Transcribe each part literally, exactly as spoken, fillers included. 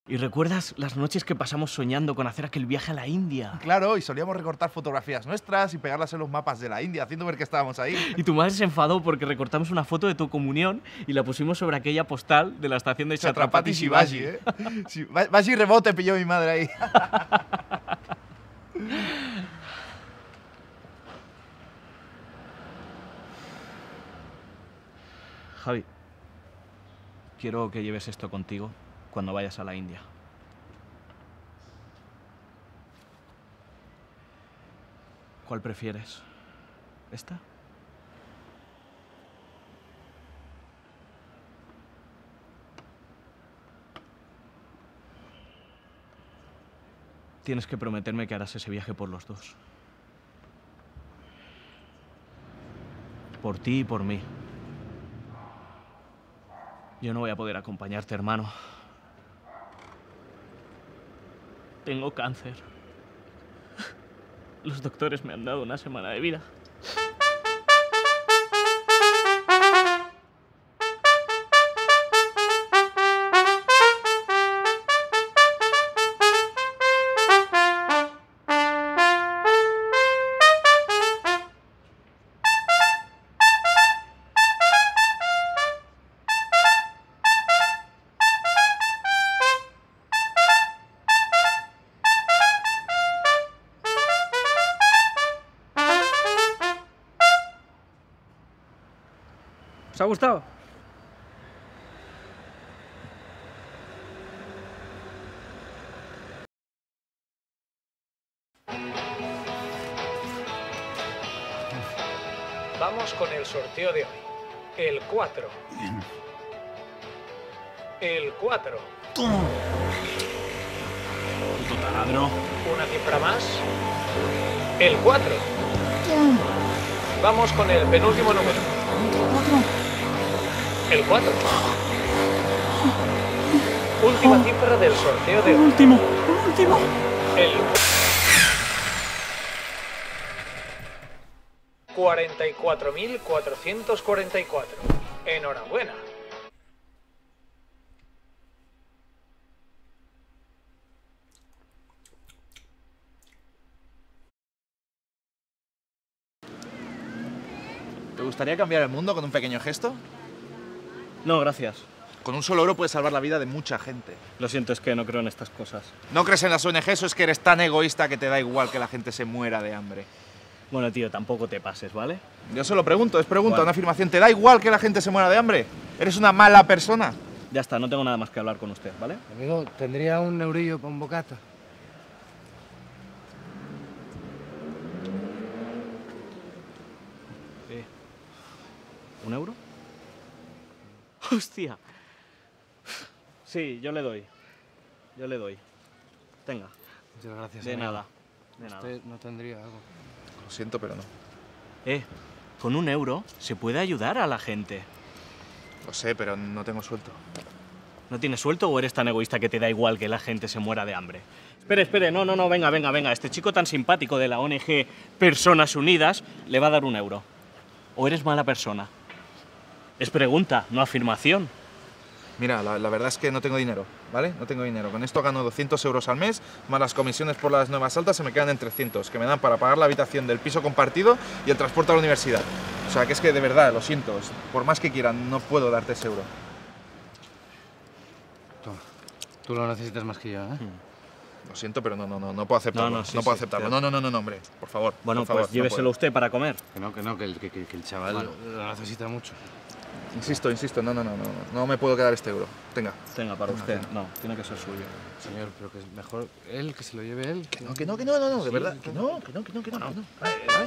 ¿Y recuerdas las noches que pasamos soñando con hacer aquel viaje a la India? Claro, y solíamos recortar fotografías nuestras y pegarlas en los mapas de la India, haciendo ver que estábamos ahí. Y tu madre se enfadó porque recortamos una foto de tu comunión y la pusimos sobre aquella postal de la estación de Chhatrapati Shivaji. ¿eh? Sí, Vashi rebote pilló mi madre ahí. Javi, quiero que lleves esto contigo cuando vayas a la India. ¿Cuál prefieres? ¿Esta? Tienes que prometerme que harás ese viaje por los dos. Por ti y por mí. Yo no voy a poder acompañarte, hermano. Tengo cáncer. Los doctores me han dado una semana de vida. ¿Os ha gustado? Vamos con el sorteo de hoy. El cuatro. El cuatro. Puto taladro. Una cifra más. El cuatro. Vamos con el penúltimo número. El cuatro. Última cifra del sorteo de hoy. Último, último. El cuarenta y cuatro mil cuatrocientos cuarenta y cuatro. Enhorabuena. ¿Te gustaría cambiar el mundo con un pequeño gesto? No, gracias. Con un solo euro puedes salvar la vida de mucha gente. Lo siento, es que no creo en estas cosas. ¿No crees en las O N Ges o es que eres tan egoísta que te da igual que la gente se muera de hambre? Bueno, tío, tampoco te pases, ¿vale? Yo solo pregunto, es pregunta, Vale. una afirmación. ¿Te da igual que la gente se muera de hambre? ¿Eres una mala persona? Ya está, no tengo nada más que hablar con usted, ¿vale? Amigo, ¿tendría un eurillo para un bocata? Eh, ¿Un euro? ¡Hostia! Sí, yo le doy. Yo le doy. Tenga. Muchas gracias. De amigo. nada. De nada. ¿Usted no tendría algo? Lo siento, pero no. Eh, con un euro se puede ayudar a la gente. Lo sé, pero no tengo suelto. ¿No tienes suelto o eres tan egoísta que te da igual que la gente se muera de hambre? Espere, espere, no, no, no, venga, venga, venga. Este chico tan simpático de la O N G Personas Unidas le va a dar un euro. ¿O eres mala persona? Es pregunta, no afirmación. Mira, la, la verdad es que no tengo dinero, ¿vale? No tengo dinero. Con esto gano doscientos euros al mes, más las comisiones por las nuevas altas se me quedan en trescientos, que me dan para pagar la habitación del piso compartido y el transporte a la universidad. O sea, que es que de verdad, lo siento, es- por más que quieran, no puedo darte ese euro. Toma. Tú lo necesitas más que yo, ¿eh? Lo siento, pero no, no, no, no puedo aceptarlo. No, No, no, sí, puedo sí, aceptarlo. claro. No, no, no, no, hombre, por favor. Bueno, por favor, pues no lléveselo puedo. usted para comer. Que no, que no, que el, que, que- que el chaval Bueno. lo necesita mucho. Insisto, insisto, no, no, no, no, no me puedo quedar este euro. Tenga. Tenga, para Venga, usted. tenga. No, tiene que ser suyo. Señor, pero que es mejor él, que se lo lleve él. Que no, que no, que no, no, no, de Sí, verdad. sí, Que claro. no, que no, que no, que no. que no. Vale, ¿Vale?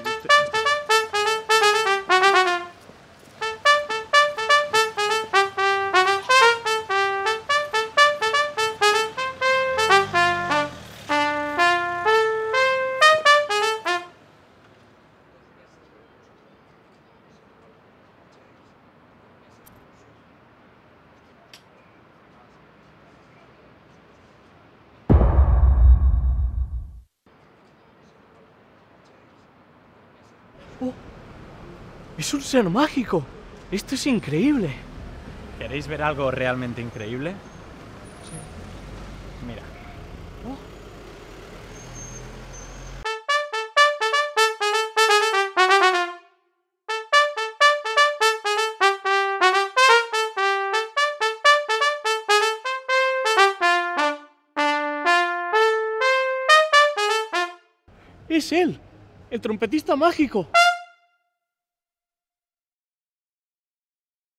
¡Es un ser mágico! ¡Esto es increíble! ¿Queréis ver algo realmente increíble? Mira. Es él, el trompetista mágico.